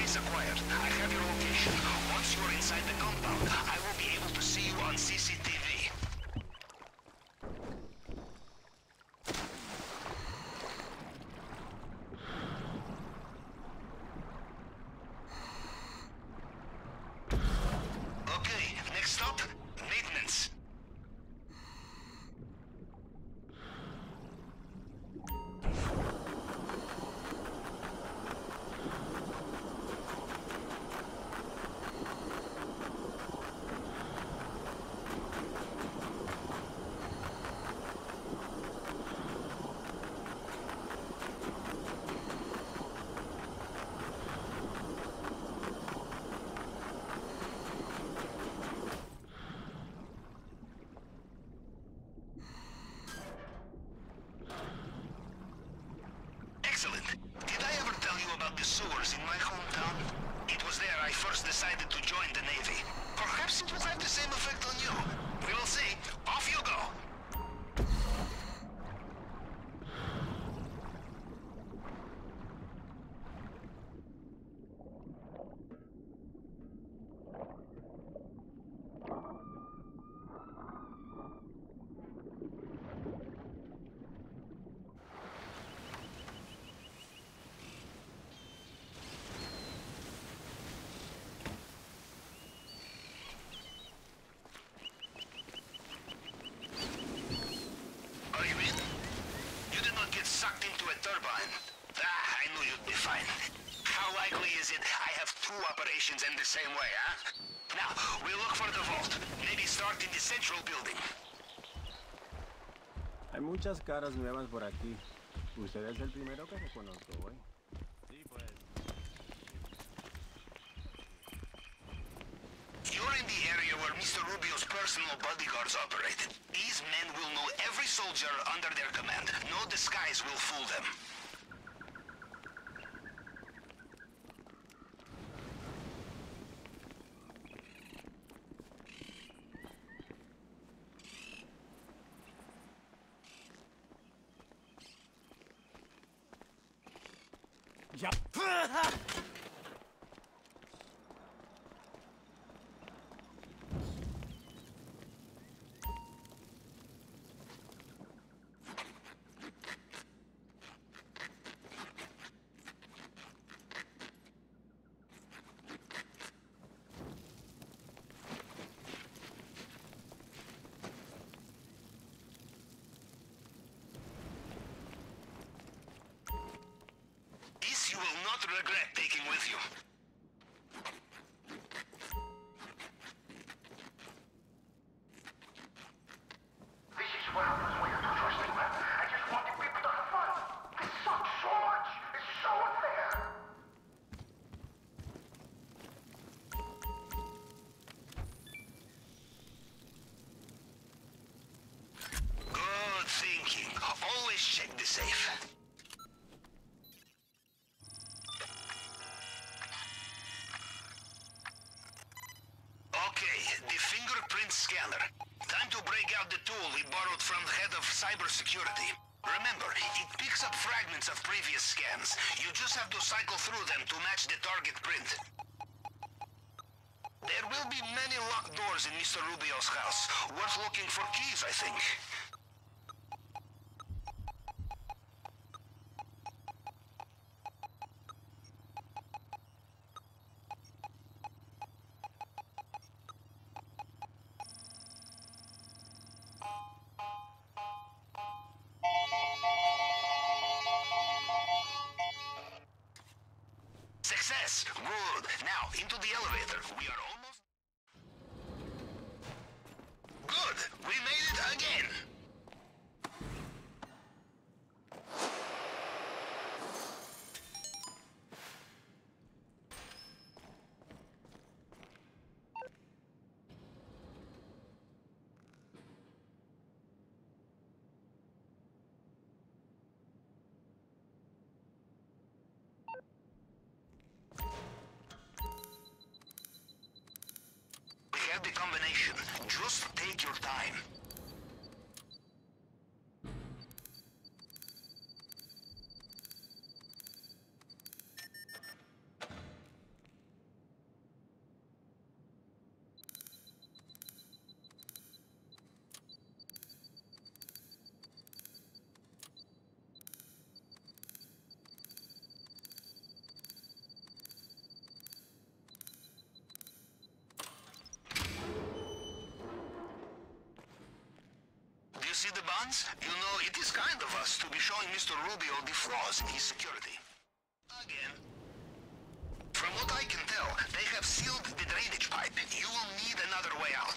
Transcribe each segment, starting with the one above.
is acquired. I have your location. Once you are inside the compound, I will be able to see you on CCTV. Okay, next stop, maintenance. Excellent. Did I ever tell you about the sewers in my hometown? It was there I first decided to join the Navy. Perhaps it will have the same effect on you. We will see. Off you go. Are you in? You did not get sucked into a turbine. I knew you'd be fine. How likely is it I have two operations in the same way, huh? Now, we'll look for the vault. Maybe start in the central building. Hay muchas caras nuevas por aquí. Usted es el primero que reconozco hoy. Sí, pues. You're in the area where Mr. Rubio's personal bodyguards operate. These men will know every soldier under their command. No disguise will fool them. Ya. This you will not regret taking with you. This is what happens when you're too trusting, man. I just wanted people to have fun. This sucks so much. It's so unfair. Good thinking. Always check the safe. Okay, the fingerprint scanner. Time to break out the tool we borrowed from the head of cybersecurity. Remember, it picks up fragments of previous scans. You just have to cycle through them to match the target print. There will be many locked doors in Mr. Rubio's house. Worth looking for keys, I think. Success! Good. Now, into the elevator. We are almost... Good! We made it again! The combination. Just take your time. Bonds? You know, it is kind of us to be showing Mr. Rubio the flaws in his security. Again. From what I can tell, they have sealed the drainage pipe. You will need another way out.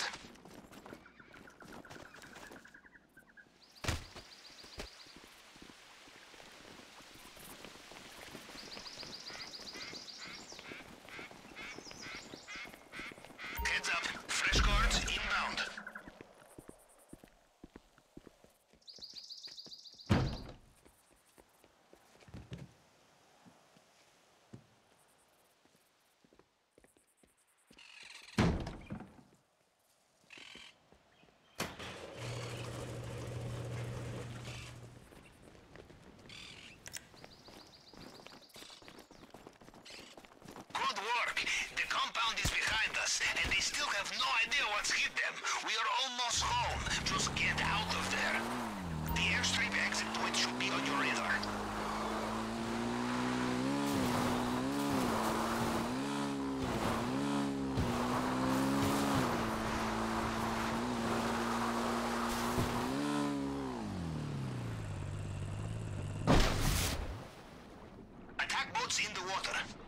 Heads up. Fresh cards inbound. Good work. The compound is behind us, and they still have no idea what's hit them. We are almost home. Just get out of there. The airstrip exit point should be on your radar. Attack boats in the water.